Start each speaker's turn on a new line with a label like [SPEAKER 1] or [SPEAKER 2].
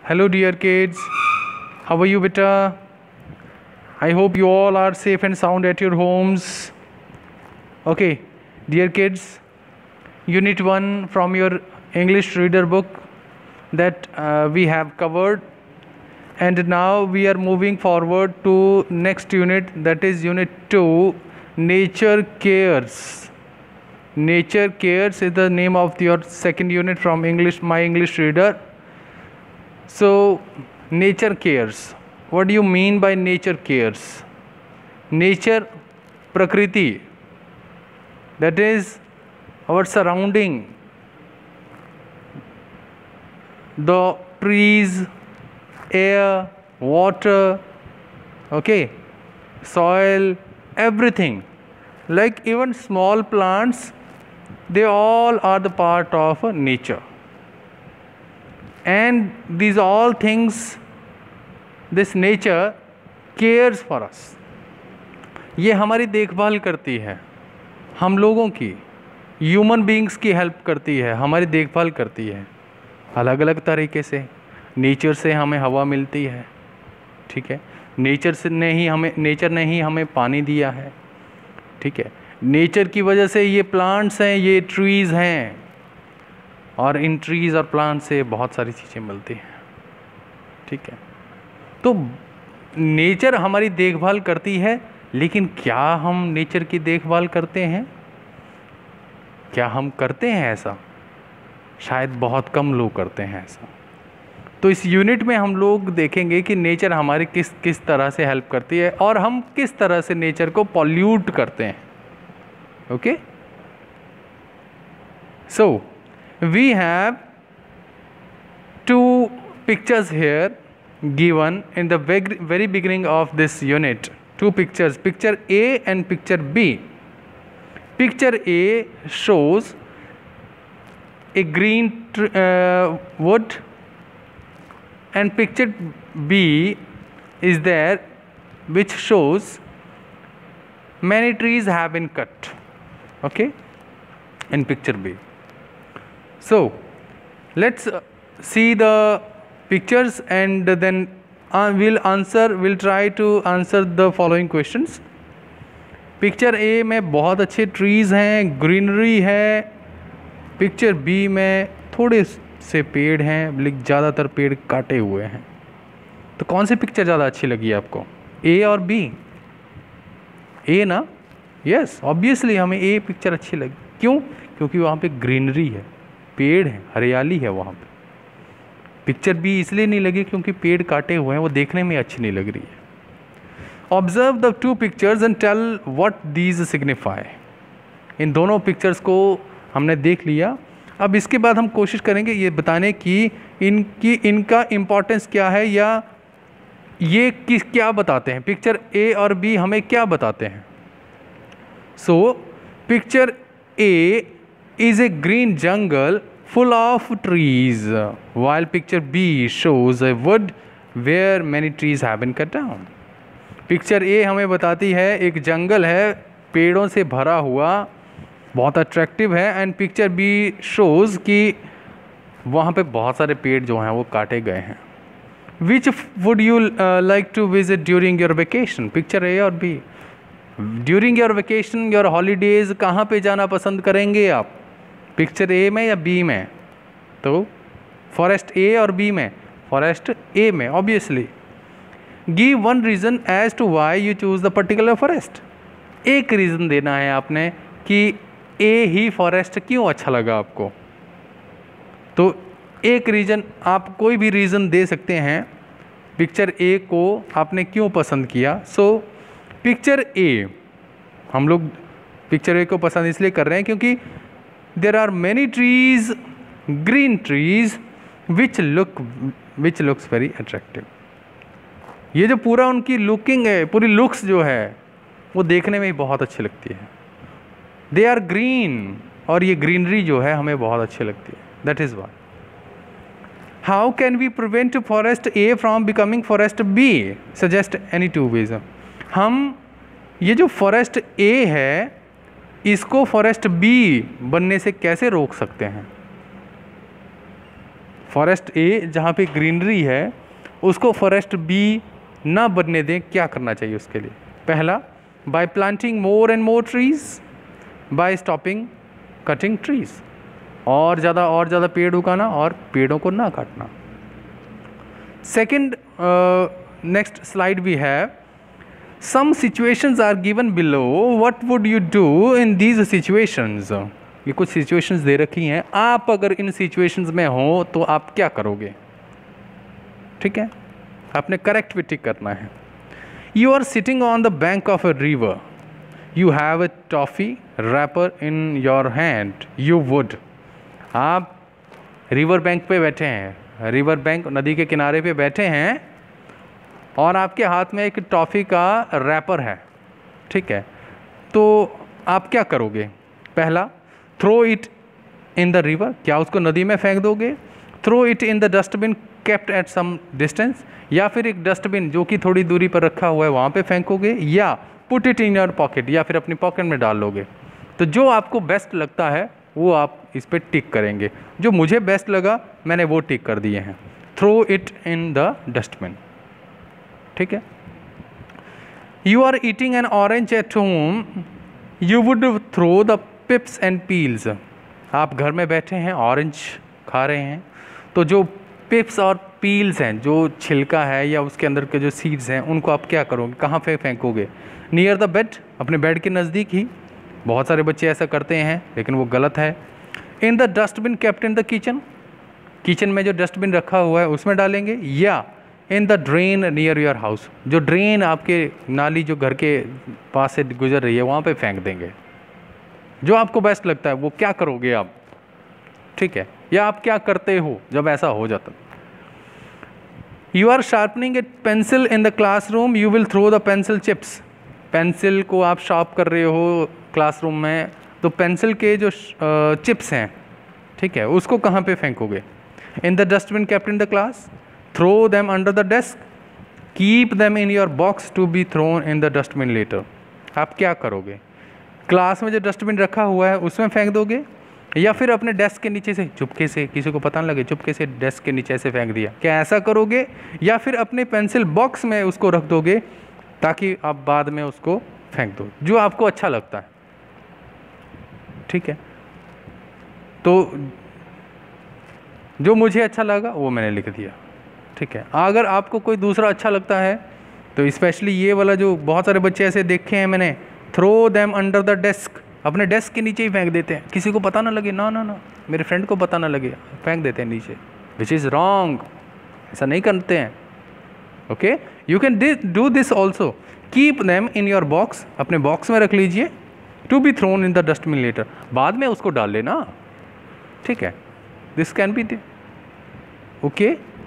[SPEAKER 1] Hello dear kids, how are you beta? I hope you all are safe and sound at your homes. Okay, dear kids, Unit 1 from your English reader book that we have covered, and now we are moving forward to next unit, that is Unit 2, Nature Cares. Nature Cares is the name of your second unit from My English Reader. So, nature cares. What do you mean by nature cares? Nature, prakriti, that is our surrounding, the trees, air, water, okay, soil, everything, like even small plants, they all are the part of nature. And these all things, this nature cares for us. ये हमारी देखभाल करती है, हम लोगों की, human beings की help करती है, हमारी देखभाल करती है अलग अलग तरीके से. नेचर से हमें हवा मिलती है, ठीक है. नेचर ने ही हमें पानी दिया है, ठीक है. नेचर की वजह से ये प्लांट्स हैं, ये ट्रीज़ हैं, और इन ट्रीज़ और प्लांट से बहुत सारी चीज़ें मिलती हैं, ठीक है. तो नेचर हमारी देखभाल करती है, लेकिन क्या हम नेचर की देखभाल करते हैं? क्या हम करते हैं ऐसा? शायद बहुत कम लोग करते हैं ऐसा. तो इस यूनिट में हम लोग देखेंगे कि नेचर हमारी किस तरह से हेल्प करती है और हम किस तरह से नेचर को पॉल्यूट करते हैं. Okay, so we have two pictures here given in the very beginning of this unit. Two pictures, picture A and picture B. Picture A shows a green wood, and picture B is there, which shows many trees have been cut, okay, in picture B. So, let's see the pictures and then we'll try to answer the following questions. Picture A में बहुत अच्छे trees हैं, greenery है. Picture B में थोड़े से पेड़ हैं, लेकिन ज़्यादातर पेड़ काटे हुए हैं. तो कौन सी पिक्चर ज़्यादा अच्छी लगी आपको, A और B? A ना? यस, ऑब्वियसली हमें A पिक्चर अच्छी लगी. क्यों? क्योंकि वहाँ पे ग्रीनरी है, पेड़ है, हरियाली है वहाँ पे. पिक्चर बी इसलिए नहीं लगी क्योंकि पेड़ काटे हुए हैं, वो देखने में अच्छी नहीं लग रही है. Observe the two pictures and tell what these signify. इन दोनों पिक्चर्स को हमने देख लिया. अब इसके बाद हम कोशिश करेंगे ये बताने की इनका इम्पोर्टेंस क्या है, या ये क्या बताते हैं. पिक्चर ए और बी हमें क्या बताते हैं. So picture A is a green jungle full of trees, while picture B shows a wood where many trees have been cut down. Picture A हमें बताती है एक जंगल है, पेड़ों से भरा हुआ, बहुत अट्रैक्टिव है. एंड पिक्चर B shows कि वहाँ पे बहुत सारे पेड़ जो हैं वो काटे गए हैं. Which would you like to visit during your vacation? Picture A और B. During your vacation, your holidays, कहाँ पे जाना पसंद करेंगे आप? पिक्चर ए में या बी में? तो फॉरेस्ट ए और बी में? फॉरेस्ट ए में, obviously. Give one reason as to why you choose the particular forest. एक रीज़न देना है आपने कि ए ही फॉरेस्ट क्यों अच्छा लगा आपको. तो एक रीज़न, आप कोई भी रीज़न दे सकते हैं पिक्चर ए को आपने क्यों पसंद किया. सो पिक्चर ए, हम लोग पिक्चर ए को पसंद इसलिए कर रहे हैं क्योंकि there are many trees, green trees, which looks very attractive. ये जो पूरा उनकी लुकिंग है, पूरी लुक्स जो है वो देखने में ही बहुत अच्छी लगती है. They are green, और ये ग्रीनरी जो है हमें बहुत अच्छी लगती है. That is why. How can we prevent forest A from becoming forest B? Suggest any two ways. हम ये जो फॉरेस्ट A है इसको फॉरेस्ट बी बनने से कैसे रोक सकते हैं. फॉरेस्ट ए जहाँ पे ग्रीनरी है उसको फॉरेस्ट बी ना बनने दें, क्या करना चाहिए उसके लिए? पहला, by planting more and more trees, by stopping cutting trees, और ज़्यादा पेड़ उगाना और पेड़ों को ना काटना। Second, next slide we have, some situations are given below, what would you do in these situations. ये कुछ सिचुएशंस दे रखी हैं, आप अगर इन सिचुएशंस में हो तो आप क्या करोगे? ठीक है, आपने करेक्ट भी टिक करना है। You are sitting on the bank of a river, you have a toffee wrapper in your hand, you would. आप रिवर बैंक पे बैठे हैं, रिवर बैंक नदी के किनारे पे बैठे हैं और आपके हाथ में एक टॉफ़ी का रैपर है, ठीक है, तो आप क्या करोगे? पहला, throw it in the river, क्या उसको नदी में फेंक दोगे? Throw it in the dustbin kept at some distance, या फिर एक डस्टबिन जो कि थोड़ी दूरी पर रखा हुआ है वहाँ पे फेंकोगे, या put it in your pocket, या फिर अपनी पॉकेट में डाल लोगे। तो जो आपको बेस्ट लगता है वो आप इस पर टिक करेंगे। जो मुझे बेस्ट लगा मैंने वो टिक कर दिए हैं, throw it in the dustbin. ठीक है। You are eating an orange at home, you would throw the pips and peels. आप घर में बैठे हैं, ऑरेंज खा रहे हैं, तो जो पिप्स और पील्स हैं, जो छिलका है या उसके अंदर के जो सीड्स हैं, उनको आप क्या करोगे, कहाँ पे फेंकोगे? नियर द बेड, अपने बेड के नज़दीक ही। बहुत सारे बच्चे ऐसा करते हैं लेकिन वो गलत है। In the dustbin kept in the kitchen, kitchen में जो डस्टबिन रखा हुआ है उसमें डालेंगे, या in the drain near your house, जो ड्रेन आपके नाली जो घर के पास से गुजर रही है वहाँ पे फेंक देंगे। जो आपको बेस्ट लगता है वो क्या करोगे आप, ठीक है, या आप क्या करते हो जब ऐसा हो जाता? You are sharpening a pencil in the classroom, you will throw the pencil chips. Pencil को आप शार्प कर रहे हो क्लासरूम में, तो पेंसिल के जो चिप्स हैं, ठीक है, उसको कहाँ पे फेंकोगे? In the dustbin kept in the class, throw them under the desk, keep them in your box to be thrown in the dustbin later. आप क्या करोगे? क्लास में जो डस्टबिन रखा हुआ है उसमें फेंक दोगे, या फिर अपने डेस्क के नीचे से चुपके से, किसी को पता न लगे, चुपके से डेस्क के नीचे से फेंक दिया, क्या ऐसा करोगे? या फिर अपने पेंसिल बॉक्स में उसको रख दोगे ताकि आप बाद में उसको फेंक दो, जो आपको अच्छा लगता है। ठीक है, तो जो मुझे अच्छा लगा वो मैंने लिख दिया। ठीक है, अगर आपको कोई दूसरा अच्छा लगता है तो स्पेशली ये वाला, जो बहुत सारे बच्चे ऐसे देखे हैं मैंने, throw them under the desk, अपने डेस्क के नीचे ही फेंक देते हैं, किसी को पता ना लगे, ना ना ना मेरे फ्रेंड को पता ना लगे, फेंक देते हैं नीचे, विच इज़ रॉन्ग, ऐसा नहीं करते हैं। Okay, you can do this also, keep them in your box, अपने बॉक्स में रख लीजिए, to be thrown in the dustbin later, बाद में उसको डाल लेना। ठीक है, दिस कैन बी ओके।